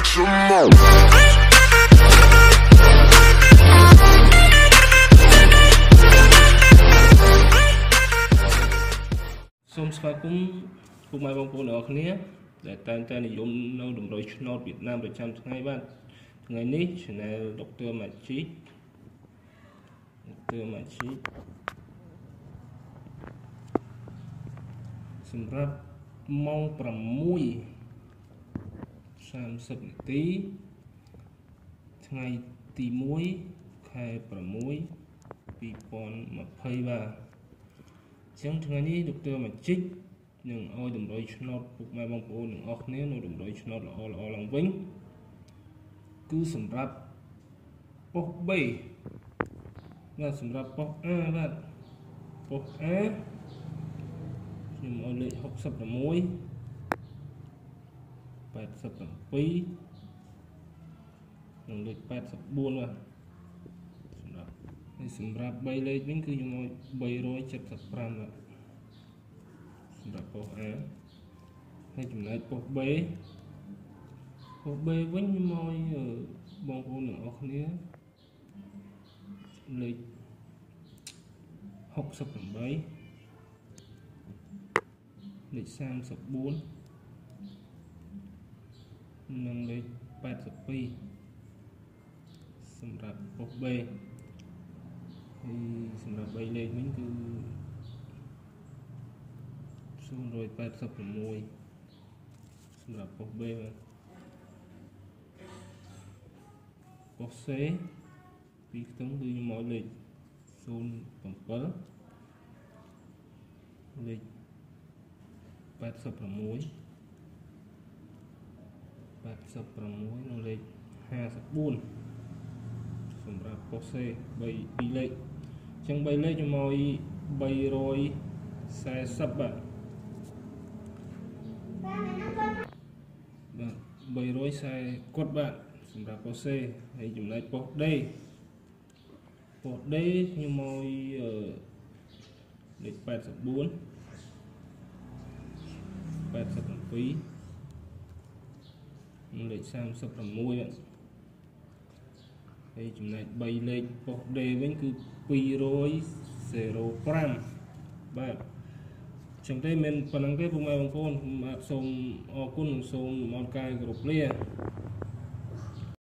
like some more. សូមស្វាគមន៍ពុកម៉ែបងប្អូនទាំងអស់គ្នាដែលតែងតែនិយមនៅតម្រុយឆ្នោតវៀតណាមប្រចាំថ្ងៃបាទថ្ងៃនេះ Channel Dr. Magic សម្រាប់ម៉ោង 6:30 នាទីថ្ងៃទី 1 ខែ 6 2020 បាទចឹងថ្ងៃនេះ Dr. Magic នឹងឲ្យតម្រុយឆ្នោតពុកម៉ែបងប្អូនទាំងអស់គ្នានៅតម្រុយឆ្នោតល្អឡើងវិញគឺសម្រាប់ប៉ុស្តិ៍ B បាទសម្រាប់ប៉ុស្តិ៍ A បាទប៉ុស្តិ៍ A ខ្ញុំឲ្យលេខ 66 87 និងលេខ 84 បាទសម្រាប់3លេខវិញគឺខ្ញុំឲ្យ 375 បាទសម្រាប់ប៉ុស្តិ៍ A ហើយចំណែកប៉ុស្តិ៍ B វិញខ្ញុំឲ្យបងប្អូនទាំងអស់គ្នាលេខ 68 លេខ 34 និងលេខ 82 សម្រាប់ប៉ុស្តិ៍ B ហើយសម្រាប់3លេខវិញគឺ 086 សម្រាប់ប៉ុស្តិ៍ B បាទប៉ុស្តិ៍ C ពីខ្ទង់គឺខ្ញុំឲ្យលេខ 07 លេខ 86 និងលេខ 54 សម្រាប់ប៉ុស្តិ៍ C 2លេខអញ្ចឹង3លេខខ្ញុំឲ្យ 340 បាទ340គាត់បាទសម្រាប់ប៉ុស្តិ៍ C ហើយចំណែកប៉ុស្តិ៍ D ខ្ញុំឲ្យលេខ 84 87 និងលេខ 36 បាទហើយចំណែក3លេខប៉ុស្តិ៍ D វិញគឺ 205 បាទចឹងទេមានប៉ុណ្្នឹងទេពុកម៉ែបងប្អូនខ្ញុំបាទសូមអរគុណសូមអរកាយគោរពលា